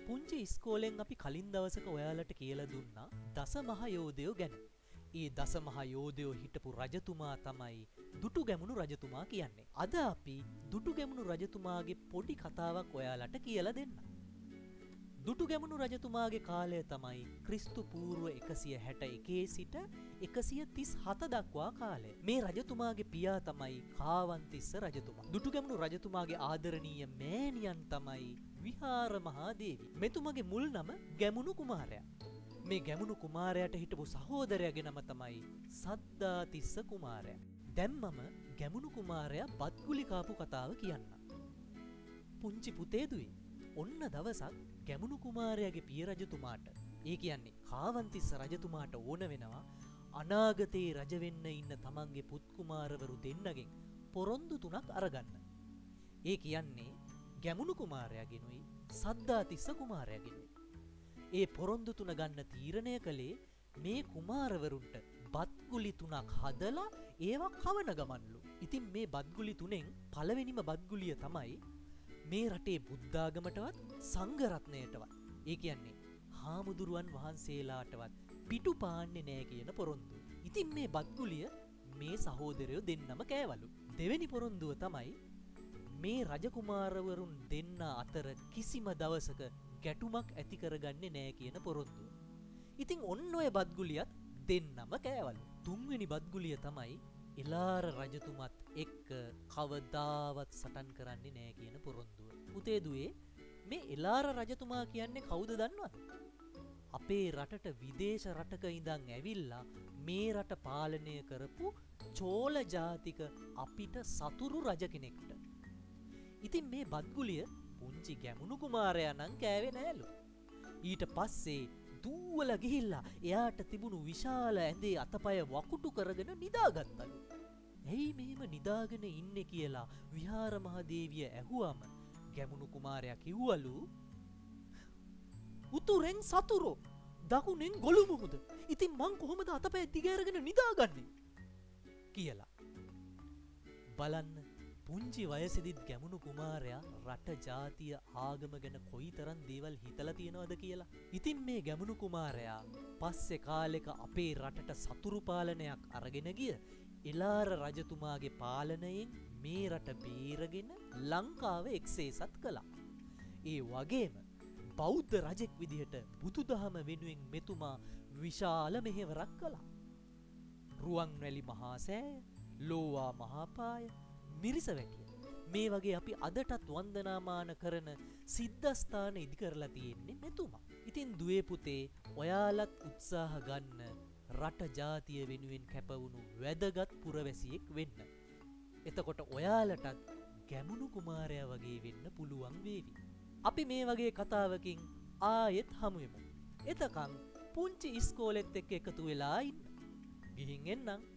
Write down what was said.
පුංචි ඉස්කෝලෙන් අපි කලින් දවසක ඔයාලට කියලා දුන්නා දසමහා යෝධයෝ ගැන. ඒ දසමහා යෝධයෝ හිටපු රජතුමා තමයි දුටුගැමුණු රජතුමා කියන්නේ. අද අපි දුටුගැමුණු රජතුමාගේ පොඩි කතාවක් ඔයාලට කියලා දෙන්න. දුටුගැමුණු රජතුමාගේ කාලය තමයි ක්‍රිස්තු පූර්ව 161 සිට 137 දක්වා කාලය. මේ රජතුමාගේ පියා තමයි කාවන්තිස්ස රජතුමා. දුටුගැමුණු රජතුමාගේ ආදරණීය මෑණියන් තමයි විහාර මහා දේවී. මෙතුමගේ මුල් නම ගැමුණු කුමාරයා. මේ ගැමුණු කුමාරයාට හිටපු සහෝදරයාගේ නම තමයි සද්ධාතිස්ස කුමාරයා. දැන් මම ගැමුණු කුමාරයා බත්ගුලි කාපු කතාව කියන්න. පුංචි පුතේ දුවේ ඔන්න දවසක් ගැමුණු කුමාරයාගේ පිය රජතුමාට, ඒ කියන්නේ කාවන්තිස්ස රජතුමාට ඕන වෙනවා අනාගතේ රජ වෙන්න ඉන්න තමන්ගේ පුත් කුමාරවරු දෙන්නගෙන් පොරොන්දු 3ක් අරගන්න. ඒ කියන්නේ ගැමුණු කුමාරයාගෙනුයි සද්ධාතිස්ස කුමාරයාගෙනුයි. ඒ පොරොන්දු 3 ගන්න තීරණය කළේ මේ කුමාරවරුන්ට බත්ගුලි 3ක් හදලා ඒවා කවන ගමන්ලු. ඉතින් මේ බත්ගුලි 3න් පළවෙනිම බත්ගුලිය තමයි මේ රටේ බුද්ධාගමටවත් සංඝරත්නයටවත්, ඒ කියන්නේ හාමුදුරුවන් වහන්සේලාටවත් පිටු පාන්නේ නෑ කියන පොරොන්දුව. ඉතින් මේ බත්ගුලිය මේ සහෝදරයෝ දෙන්නම කෑවලු. දෙවෙනි පොරොන්දුව තමයි මේ රජකුමාරවරුන් දෙන්න අතර කිසිම දවසක ගැටුමක් ඇති කරගන්නේ නෑ කියන පොරොන්දුව. ඉතින් ඔන්න ඔය බත්ගුලියත් දෙන්නම කෑවලු. තුන්වෙනි බත්ගුලිය තමයි එලාර රජතුමත් එක්ක කවදාවත් සටන් කරන්නේ නෑ කියන පොරොන්දුව. පුතේ දුවේ මේ එලාර රජතුමා කියන්නේ කවුද දන්නවද? අපේ රටට විදේශ රටක ඉඳන් ඇවිල්ලා මේ රට පාලනය කරපු චෝල ජාතික අපිට සතුරු රජ කෙනෙක්ට. ඉතින් මේ බත්ගුලිය පුංචි ගැමුණු කුමාරයා නම් කෑවේ නෑලු. ඊට පස්සේ දූවල ගිහිල්ලා එයාට තිබුණු විශාල ඇඳේ අතපය වකුටු කරගෙන නිදාගත්තලු. ඇයි මෙහෙම නිදාගෙන ඉන්නේ කියලා විහාර මහදේවිය ඇහුවම ගැමුණු කුමාරයා කිව්වලු, උතුරෙන් සතුරෝ, දකුණෙන් ගොළු මුහුද. ඉතින් මං කොහොමද අතපය දිගෑරගෙන නිදාගන්නේ කියලා. බලන්න පුංචි වයසෙදිත් ගැමුණු කුමාරයා රට ජාතිය ආගම ගැන කොයිතරම් දේවල් හිතලා තියනවද කියලා. ඉතින් මේ ගැමුණු කුමාරයා පස්සේ කාලෙක අපේ රටට සතුරු පාලනයක් අරගෙන ගිය එලාර රජතුමාගේ පාලනයෙන් මේ රට බේරගෙන ලංකාව එක්සේසත් කළා. ඒ වගේම බෞද්ධ රජෙක් විදිහට බුදුදහම වෙනුවෙන් මෙතුමා විශාල මෙහෙවරක් කළා. රුවන්වැලි මහා සෑය, ලෝවා මහාපාය, මිරිසවැටිය, මේ වගේ අපි අදටත් වන්දනාමාන කරන සිද්ධස්ථාන ඉදි කරලා තියෙන්නේ මෙතුමා. ඉතින් දුවේ පුතේ ඔයාලත් උත්සාහ ගන්න රට ජාතිය වෙනුවෙන් කැපවුණු වැදගත් පුරවැසියෙක් වෙන්න. එතකොට ඔයාලටත් ගැමුණු කුමාරයා වගේ වෙන්න පුළුවන් වේවි. අපි මේ වගේ කතාවකින් ආයෙත් හමු වෙමු. එතකන් පුංචි ඉස්කෝලෙත් එක්ක එකතු වෙලා ඉන්න. ගිහින් එන්නම්.